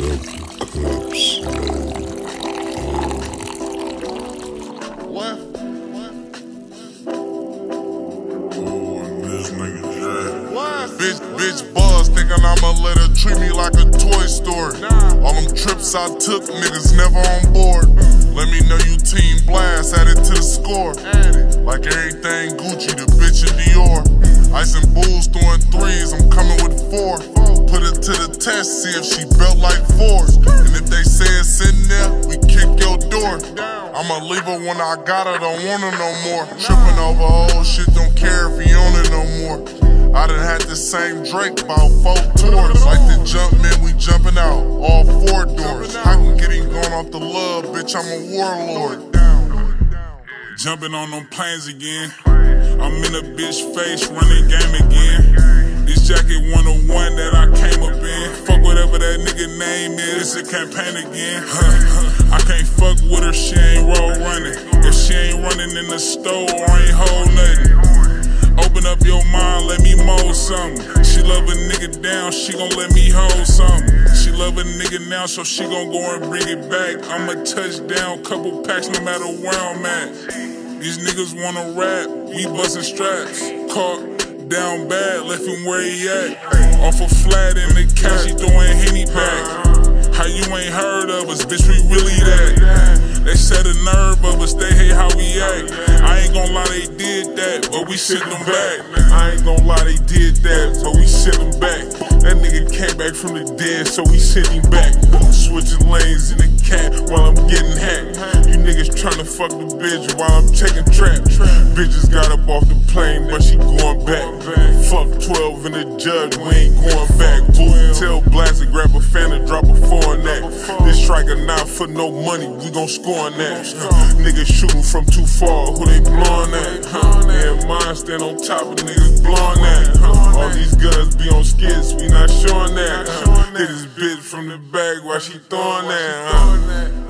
up the clips, What? Ooh, and this nigga Jack. What? Bitch buzz, thinking I'ma let her treat me like a toy store. All them trips I took, niggas never on board. Let me know you team blast, add it to the score. Like everything Gucci, the bitch in Dior. Ice and Bulls throwing threes, I'm coming with 4. Put it to the test, see if she built like 4s. And if they say it's in there, we kick your door. I'ma leave her when I got her, don't want her no more. Tripping over old shit, don't care if he own it no more. I done had the same Drake about 4 tours. Like the jump man, we jumping out, all 4 doors. I can get him going off the love, bitch, I'm a warlord. Jumping on them planes again. I'm in a bitch face, running game again. This jacket 101 that I came up in. Fuck whatever that nigga name is, it's a campaign again. I can't fuck with her, she ain't roll running. If she ain't running in the store, I ain't hold nothing. Open up your mind, let me mold something. She love a nigga down, she gon' let me hold something. She love a nigga now, so she gon' go and bring it back. I'ma touch down, couple packs no matter where I'm at. These niggas wanna rap, we bustin' straps. Caught down bad, left him where he at. Off a flat in the couch, she throwing Henny back. How you ain't heard of us, bitch, we really that. They said a nerve of us, they hate how we act. I ain't gon' lie, they did that, but we sent them back. I ain't gon' lie, they did that, but we sent them back. That nigga came back from the dead, so we sent him back. Switching lanes in the cat while I'm getting hacked. You niggas tryna fuck the bitch while I'm taking traps. Bitches got up off the plane, but she going back. Fuck 12 and the judge, we ain't going back. Tell Blast to grab a fan and drop a 4 on that. This striker not for no money, we gon' score on that. Niggas shooting from too far, who they blowing at? And mine stand on top of niggas blowing at. All these guns be on skits, we not showing that. Hit this bitch from the bag while she throwing that.